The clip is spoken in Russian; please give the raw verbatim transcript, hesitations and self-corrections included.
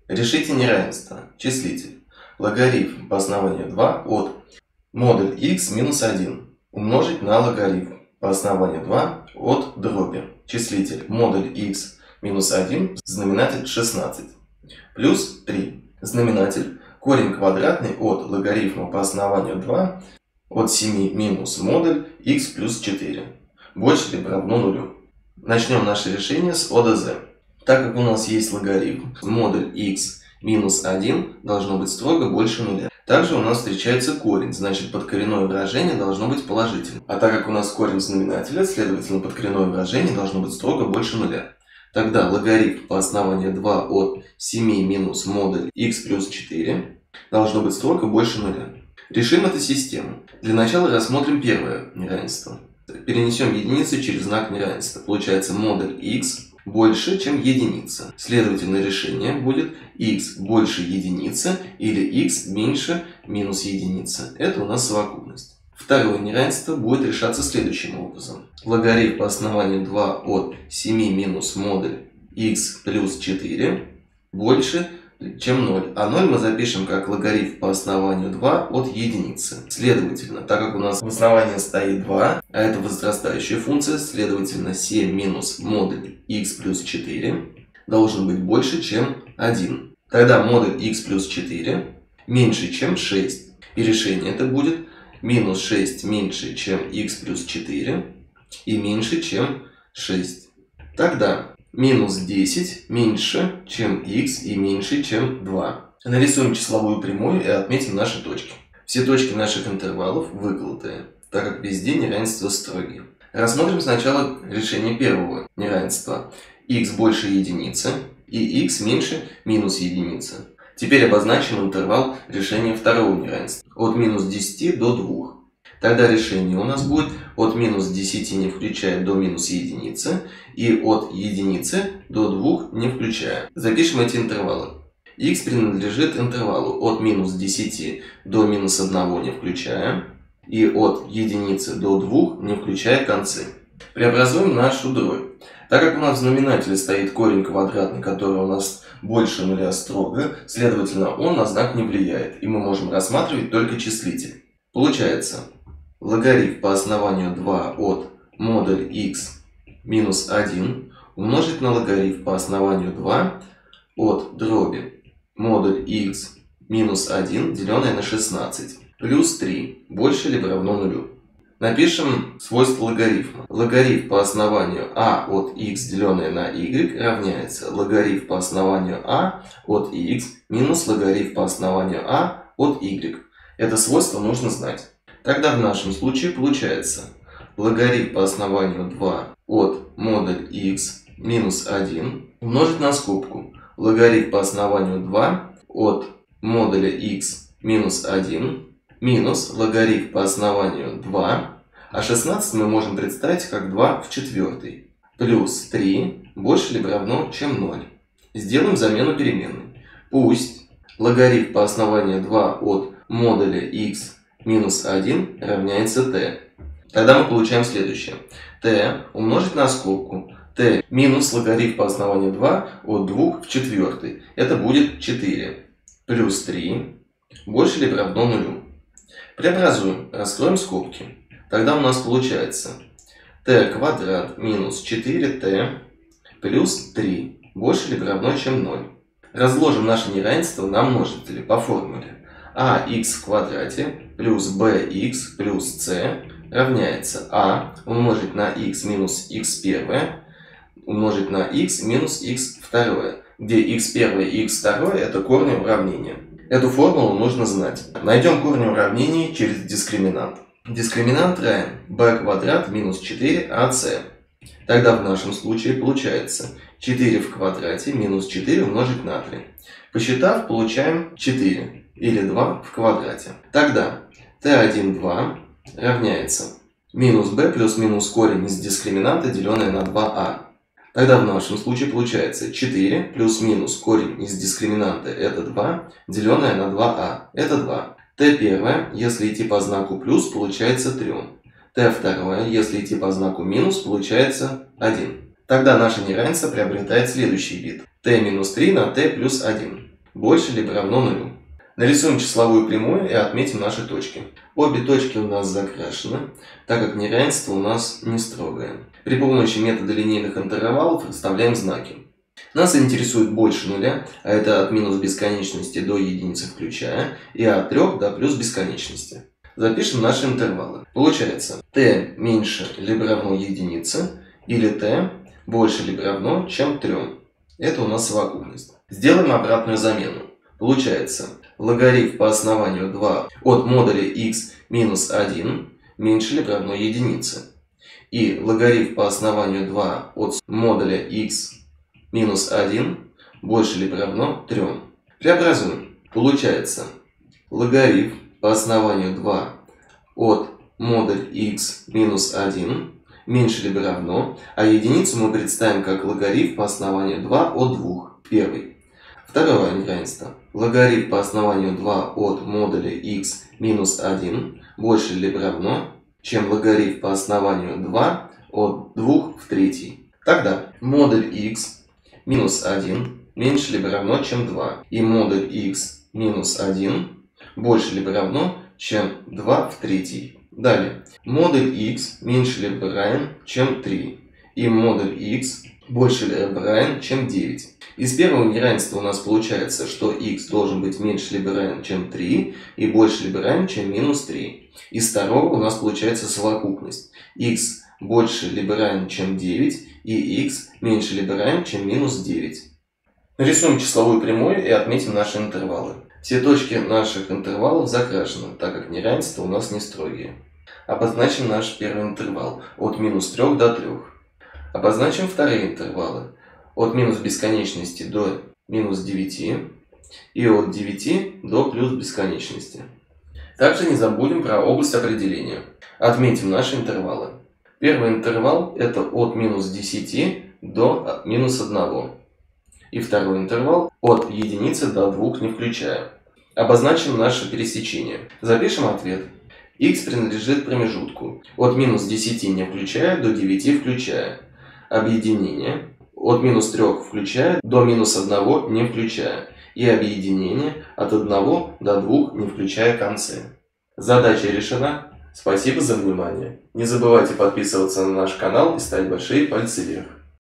Решите неравенство. Числитель. Логарифм по основанию два от модуль х минус один умножить на логарифм по основанию два от дроби. Числитель модуль х минус один, знаменатель шестнадцать. Плюс три. Знаменатель корень квадратный от логарифма по основанию два от семи минус модуль х плюс четыре. Больше либо равно нулю. Начнем наше решение с о дэ зэ. Так как у нас есть логарифм, модуль х минус один должно быть строго больше нуля. Также у нас встречается корень, значит подкоренное выражение должно быть положительным. А так как у нас корень знаменателя, следовательно подкоренное выражение должно быть строго больше нуля. Тогда логарифм по основанию два от семи минус модуль х плюс четыре должно быть строго больше нуля. Решим эту систему. Для начала рассмотрим первое неравенство. Перенесем единицу через знак неравенства. Получается модуль х больше, чем единица. Следовательно, решение будет х больше единицы или х меньше минус единица. Это у нас совокупность. Второе неравенство будет решаться следующим образом. Логарифм по основанию два от семи минус модуль х плюс четыре больше, чем ноль. А ноль мы запишем как логарифм по основанию два от единицы. Следовательно, так как у нас в основании стоит два, а это возрастающая функция, следовательно семь минус модуль х плюс четыре должен быть больше, чем один. Тогда модуль х плюс четыре меньше, чем шесть. И решение это будет минус шесть меньше, чем х плюс четыре и меньше, чем шесть. Тогда минус десять меньше, чем х и меньше, чем два. Нарисуем числовую прямую и отметим наши точки. Все точки наших интервалов выколотые, так как везде неравенства строгие. Рассмотрим сначала решение первого неравенства. Х больше единицы и х меньше минус единицы. Теперь обозначим интервал решения второго неравенства. От минус десяти до двух. Тогда решение у нас будет от минус десяти не включая до минус единицы и от единицы до двух не включая. Запишем эти интервалы. Х принадлежит интервалу от минус десяти до минус одного не включая и от единицы до двух не включая концы. Преобразуем нашу дробь. Так как у нас в знаменателе стоит корень квадратный, который у нас больше нуля строго, следовательно он на знак не влияет и мы можем рассматривать только числитель. Получается логарифм по основанию два от модуль х минус один умножить на логарифм по основанию два от дроби модуль х минус один деленное на шестнадцать плюс три больше либо равно нулю. Напишем свойство логарифма. Логарифм по основанию а от х деленное на y равняется логарифм по основанию а от х минус логарифм по основанию а от y. Это свойство нужно знать. Тогда в нашем случае получается логарифм по основанию два от модуль х минус один умножить на скобку логарифм по основанию два от модуля х минус один минус логарифм по основанию два, а шестнадцать мы можем представить как два в четвертой, плюс три больше либо равно, чем ноль. Сделаем замену переменной. Пусть логарифм по основанию два от модуля х минус один равняется t. Тогда мы получаем следующее. t умножить на скобку t минус логарифм по основанию два от двух в четвертой. Это будет четыре. Плюс три больше либо равно нулю. Преобразуем, раскроем скобки. Тогда у нас получается t квадрат минус четыре t плюс три больше либо равно, чем ноль. Разложим наше неравенство на множители по формуле. ax в квадрате плюс bx плюс c равняется a умножить на x минус x первое умножить на x минус x второе, где x первое и x второе это корни уравнения. Эту формулу нужно знать. Найдем корни уравнений через дискриминант. Дискриминант равен b квадрат минус четыре а c. Тогда в нашем случае получается четыре в квадрате минус четыре умножить на три. Посчитав, получаем четыре или два в квадрате. Тогда t один два равняется минус b плюс минус корень из дискриминанта, деленное на два а. Тогда в нашем случае получается четыре плюс минус корень из дискриминанта это два, деленное на два а. Это два. t первое, если идти по знаку плюс, получается три. t второе, если идти по знаку минус, получается один. Тогда наше неравенство приобретает следующий вид. t минус три на t плюс один. больше либо равно нулю. Нарисуем числовую прямую и отметим наши точки. Обе точки у нас закрашены, так как неравенство у нас не строгое. При помощи метода линейных интервалов расставляем знаки. Нас интересует больше нуля, а это от минус бесконечности до единицы включая, и от трёх до плюс бесконечности. Запишем наши интервалы. Получается t меньше либо равно единице, или t больше либо равно, чем трём. Это у нас совокупность. Сделаем обратную замену. Получается логарифм по основанию два от модуля x минус один меньше либо равно единице. И логарифм по основанию два от модуля x минус один больше либо равно трём. Преобразуем. Получается логарифм по основанию два от модуль x минус один меньше либо равно, а единицу мы представим как логарифм по основанию два от двух. Первый. Второе неравенство. Логарифм по основанию два от модуля x минус один больше либо равно, чем логарифм по основанию два от двух в третий. Тогда модуль x минус один меньше либо равно, чем два. И модуль x минус один больше либо равно, чем два в третий. Далее. Модуль x меньше либо равен, чем три. И модуль x больше либо равен, чем девять. Из первого неравенства у нас получается, что x должен быть меньше либо равен, чем три, и больше либо равен, чем минус три. Из второго у нас получается совокупность. X больше либо равен, чем девять, и x меньше либо равен, чем минус девять. Нарисуем числовую прямую и отметим наши интервалы. Все точки наших интервалов закрашены, так как неравенства у нас не строгие. Обозначим наш первый интервал от минус трёх до трёх. Обозначим вторые интервалы от минус бесконечности до минус девяти и от девяти до плюс бесконечности. Также не забудем про область определения. Отметим наши интервалы. Первый интервал это от минус десяти до минус одного. И второй интервал от единицы до двух не включая. Обозначим наше пересечение. Запишем ответ. X принадлежит промежутку от минус десяти не включая до девяти включая. Объединение от минус трёх включая до минус одного не включая. И объединение от одного до двух не включая концы. Задача решена. Спасибо за внимание. Не забывайте подписываться на наш канал и ставить большие пальцы вверх.